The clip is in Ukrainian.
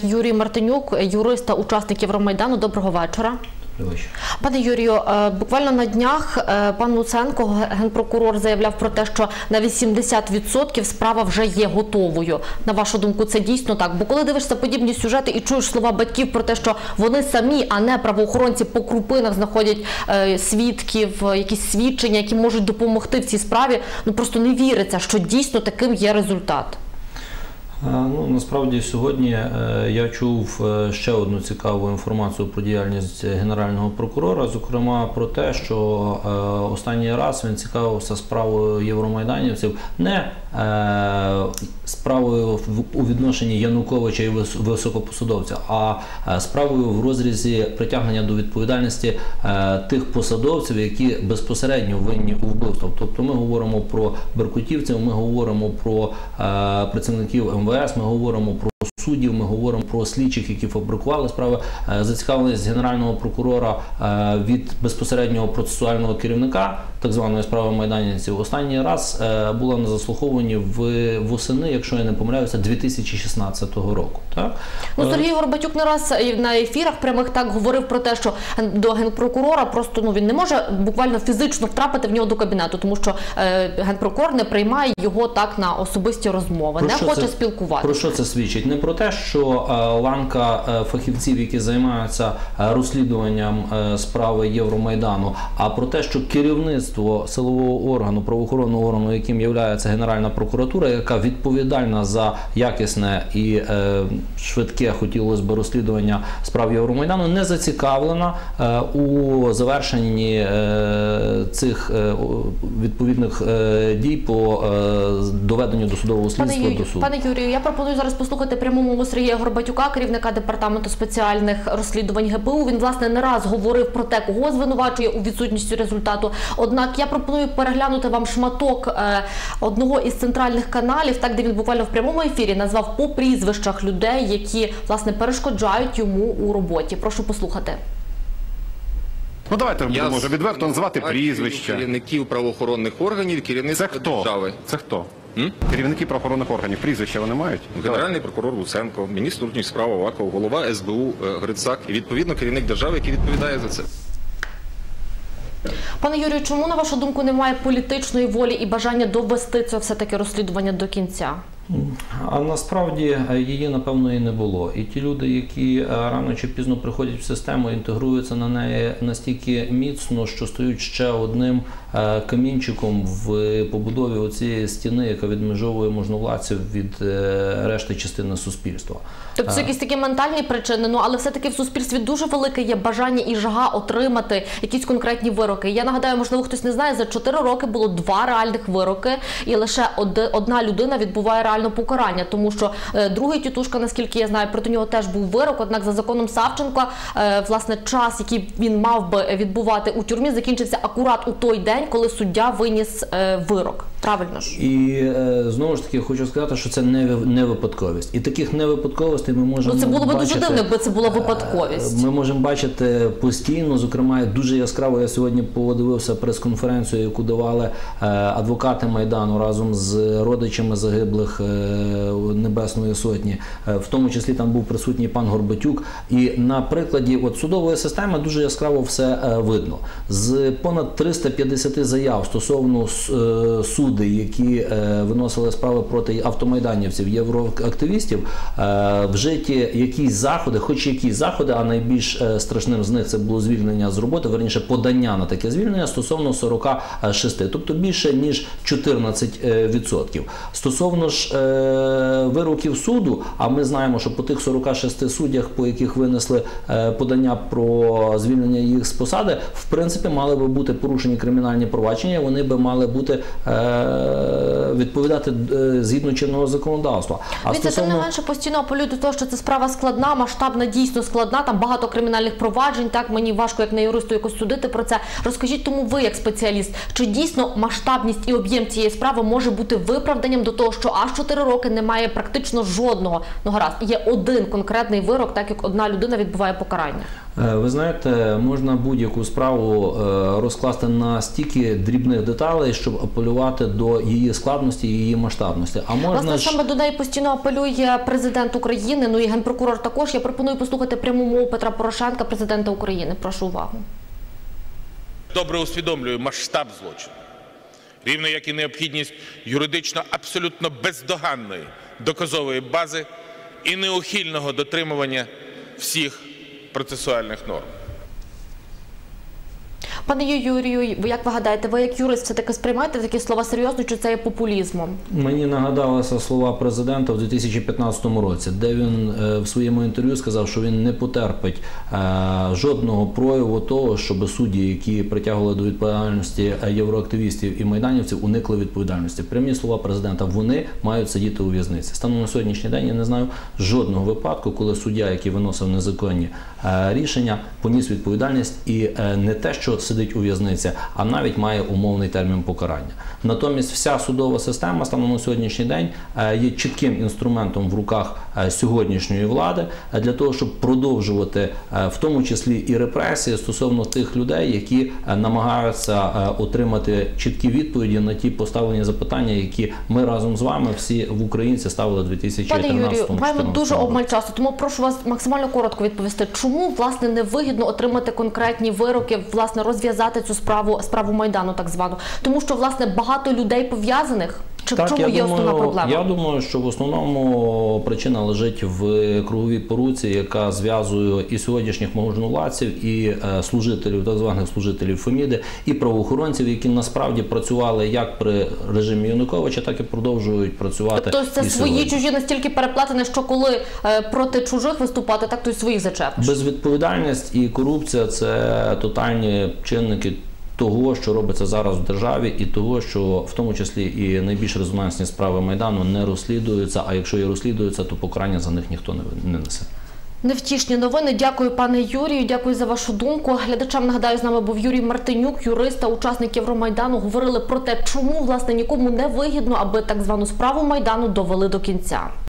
Юрій Мартинюк, юрист та учасник Євромайдану. Доброго вечора. Пане Юрію, буквально на днях пан Луценко, генпрокурор, заявляв про те, що на 80% справа вже є готовою. На вашу думку, це дійсно так? Бо коли дивишся подібні сюжети і чуєш слова батьків про те, що вони самі, а не правоохоронці по крупинах знаходять свідків, якісь свідчення, які можуть допомогти в цій справі, ну просто не віриться, що дійсно таким є результат. Ну, насправді сьогодні я чув ще одну цікаву інформацію про діяльність Генерального прокурора, зокрема про те, що останній раз він цікавився справою євромайданівців, не справою у відношенні Януковича і високопосадовця, а справою в розрізі притягнення до відповідальності тих посадовців, які безпосередньо винні у вбивствах. Тобто ми говоримо про беркутівців, ми говоримо про працівників МВС, ми говоримо про суддів, ми говоримо про слідчих, які фабрикували справи. Зацікавленість Генерального прокурора від безпосереднього процесуального керівника так званої справи майданівців останній раз була на заслуховуванні восени, якщо я не помиляюся, 2016 року. Так? Ну, Сергій Горбатюк не раз на ефірах прямих так говорив про те, що до генпрокурора просто він не може буквально фізично втрапити в нього до кабінету, тому що генпрокурор не приймає його так на особисті розмови, не хоче спілкуватися. Про що це свідчить? Не про те, що ланка фахівців, які займаються розслідуванням справи Євромайдану, а про те, що керівництво силового органу, правоохоронного органу, яким є Генеральна прокуратура, яка відповідальна за якісне і швидке, хотілося б, розслідування справ Євромайдану, не зацікавлена у завершенні цих відповідних дій по доведенню досудового слідства до суду. Пане Юрію, я пропоную зараз послухати пряму мову Сергія Горбатюка, керівника департаменту спеціальних розслідувань ГПУ. Він, власне, не раз говорив про те, кого звинувачує у відсутності результату. Однак я пропоную переглянути вам шматок одного із центральних каналів, так, де він буквально в прямому ефірі назвав по прізвищах людей, які, власне, перешкоджають йому у роботі. Прошу послухати. Ну, давайте будемо вже відверто назвати прізвища. Керівників правоохоронних органів, керівництва держави. Це хто? Керівники правоохоронних органів, прізвища вони мають? Генеральний прокурор Луценко, міністр внутрішніх справ Аваков, голова СБУ Грицак і, відповідно, керівник держави, який відповідає за це. Пане Юрію, чому, на вашу думку, немає політичної волі і бажання довести це все-таки розслідування до кінця? А насправді її, напевно, і не було. І ті люди, які рано чи пізно приходять в систему, інтегруються на неї настільки міцно, що стають ще одним камінчиком в побудові цієї стіни, яка відмежовує можновладців від решти частини суспільства. Тобто це якісь такі ментальні причини, але все-таки в суспільстві дуже велике є бажання і жага отримати якісь конкретні вироки. Я нагадаю, можливо, хтось не знає, за 4 роки було 2 реальних вироки, і лише одна людина відбуває реальне покарання, тому що другий тітушка, наскільки я знаю, проти нього теж був вирок, однак за законом Савченка, власне, час, який він мав би відбувати у тюрмі, закінчився акурат у той день, коли суддя виніс вирок. Правильно ж? І знову ж таки хочу сказати, що це не випадковість. І таких невипадковостей ми можемо це було б бачити, дуже дивно, якби це була випадковість. Ми можемо бачити постійно, зокрема, дуже яскраво, я сьогодні подивився прес-конференцію, яку давали адвокати Майдану разом з родичами загиблих Небесної Сотні. В тому числі там був присутній пан Горбатюк. І на прикладі судової системи дуже яскраво все видно. З понад 350 заяв стосовно суди, які виносили справи проти автомайданівців, євроактивістів, вжиті якісь заходи, хоч якісь заходи, а найбільш страшним з них це було звільнення з роботи, верніше подання на таке звільнення стосовно 46, тобто більше ніж 14%. Стосовно ж вироків суду, а ми знаємо, що по тих 46 суддях, по яких винесли подання про звільнення їх з посади, в принципі, мали би бути порушені кримінальні провадження, вони би мали бути відповідати згідно чинного законодавства. Тим не менше, постійно апелюють до того, що це справа складна, масштабна, дійсно складна, там багато кримінальних проваджень, так, мені важко, як не юристу, якось судити про це. Розкажіть тому ви, як спеціаліст, чи дійсно масштабність і об'єм цієї справи може бути виправданням до того, що аж 4 роки немає практично жодного, ну гаразд, є один конкретний вирок, так як одна людина відбуває покарання. Ви знаєте, можна будь-яку справу розкласти на стільки дрібних деталей, щоб апелювати до її складності і її масштабності. А можна власне, саме до неї постійно апелює президент України, ну і генпрокурор також. Я пропоную послухати пряму мову Петра Порошенка, президента України. Прошу увагу. Добре усвідомлюю масштаб злочину, рівно як і необхідність юридично абсолютно бездоганної доказової бази і неухильного дотримування всіх процесуальних норм. Пане Юрію, як ви гадаєте, ви як юрист все-таки сприймаєте такі слова серйозно, чи це є популізмом? Мені нагадалися слова президента в 2015 році, де він в своєму інтерв'ю сказав, що він не потерпить жодного прояву того, щоб судді, які притягували до відповідальності євроактивістів і майданівців, уникли відповідальності. Прямі слова президента: вони мають сидіти у в'язниці. Станом на сьогоднішній день я не знаю жодного випадку, коли суддя, який виносив незаконні рішення, поніс відповідальність і не те, що сидить у в'язниці, а навіть має умовний термін покарання. Натомість вся судова система станом на сьогоднішній день є чітким інструментом в руках сьогоднішньої влади для того, щоб продовжувати в тому числі і репресії стосовно тих людей, які намагаються отримати чіткі відповіді на ті поставлені запитання, які ми разом з вами всі в українці ставили в 2014 році. Пане Юрію, маємо дуже обмаль часу, тому прошу вас максимально коротко відповісти, чому, власне, невигідно отримати конкретні вироки, власне, розв'язати цю справу Майдану, так звану? Тому що, власне, багато людей пов'язаних? Чи в чому є основна проблема? Я думаю, що в основному причина лежить в круговій поруці, яка зв'язує і сьогоднішніх можновладців, і служителів, так званих служителів Феміди, і правоохоронців, які насправді працювали як при режимі Януковича, так і продовжують працювати. Тобто це свої чужі настільки переплетені, що коли проти чужих виступати, так то й своїх зачепиш? Безвідповідальність і корупція – це тотальні чинники того, що робиться зараз в державі, і того, що в тому числі і найбільш резонансні справи Майдану не розслідуються, а якщо і розслідуються, то покарання за них ніхто не несе. Невтішні новини. Дякую, пане Юрію, дякую за вашу думку. Глядачам нагадаю, з нами був Юрій Мартинюк, юрист та учасник Євромайдану. Говорили про те, чому, власне, нікому не вигідно, аби так звану справу Майдану довели до кінця.